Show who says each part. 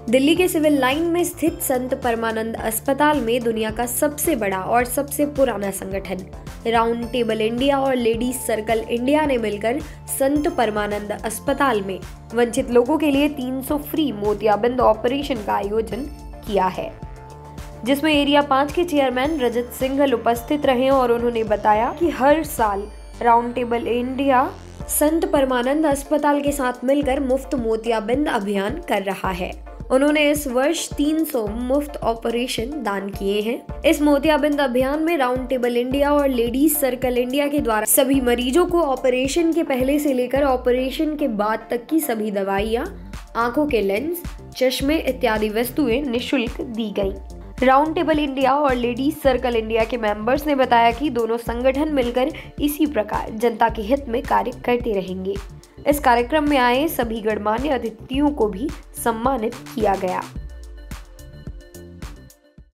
Speaker 1: दिल्ली के civil line में स्थित संत परमानंद अस्पताल में दुनिया का सबसे बड़ा और सबसे पुराना संगठन राउंड टेबल इंडिया और लेडीज सर्कल इंडिया ने मिलकर संत परमानंद अस्पताल में वंचित लोगों के लिए 300 फ्री मोतियाबिंद ऑपरेशन का आयोजन किया है, जिसमें एरिया 5 के चेयरमैन रजत सिंघल उपस्थित रहे और उन्होंने बताया कि हर साल राउंड टेबल इंडिया संत परमानंद अस्पताल के साथ मिलकर मुफ्त मोतियाबिंद अभियान कर रहा है। उन्होंने इस वर्ष 300 मुफ्त ऑपरेशन दान किए हैं। इस मोतियाबिंद अभियान में राउंड टेबल इंडिया और लेडीज सर्कल इंडिया के द्वारा सभी मरीजों को ऑपरेशन के पहले से लेकर ऑपरेशन के बाद तक की सभी दवाइयाँ, आंखों के लेंस, चश्मे इत्यादि वस्तुएं निःशुल्क दी गयी। राउंड टेबल इंडिया और लेडीज सर्कल इंडिया के मेंबर्स ने बताया कि दोनों संगठन मिलकर इसी प्रकार जनता के हित में कार्य करते रहेंगे। इस कार्यक्रम में आए सभी गणमान्य अतिथियों को भी सम्मानित किया गया।